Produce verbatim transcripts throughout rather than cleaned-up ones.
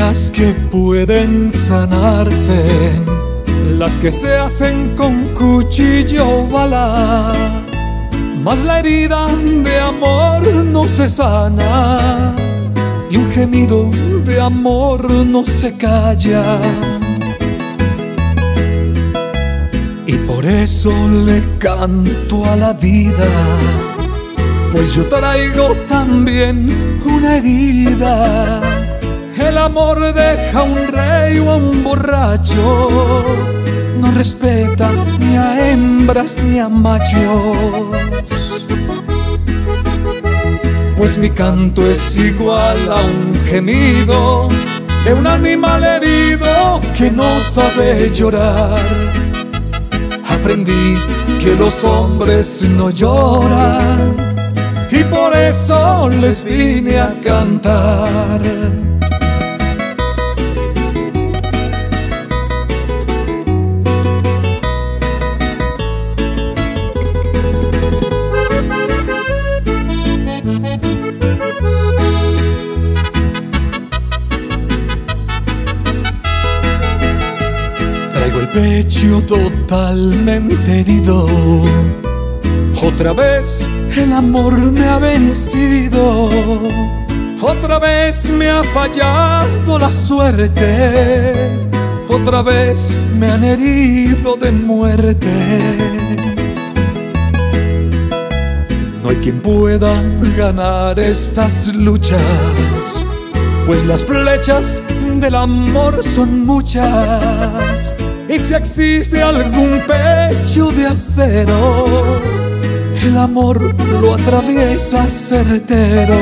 heridas que pueden sanarse, las que se hacen con cuchillo o bala, mas la herida de amor no se sana y un gemido de amor no se calla. Y por eso le canto a la vida, pues yo traigo también una herida. El amor deja a un rey o a un borracho, no respeta ni a hembras ni a machos. Pues mi canto es igual a un gemido de un animal herido que no sabe llorar. Aprendí que los hombres no lloran y por eso les vine a cantar. Traigo el pecho totalmente herido, otra vez el amor me ha vencido, otra vez me ha fallado la suerte, otra vez me han herido de muerte. No hay quien pueda ganar estas luchas, pues las flechas del amor son muchas. Y si existe algún pecho de acero, el amor lo atraviesa certero.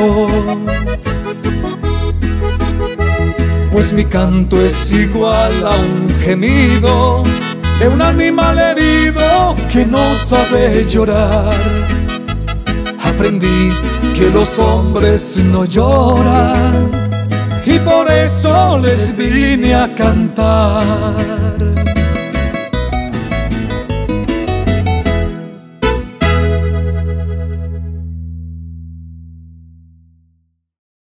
Pues mi canto es igual a un gemido de un animal herido que no sabe llorar. Aprendí que los hombres no lloran y por eso les vine a cantar.